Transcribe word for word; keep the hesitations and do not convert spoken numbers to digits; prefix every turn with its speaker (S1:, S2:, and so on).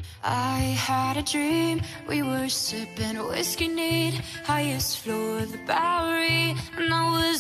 S1: I had a dream, we were sipping whiskey neat, highest floor of the Bowery, and I was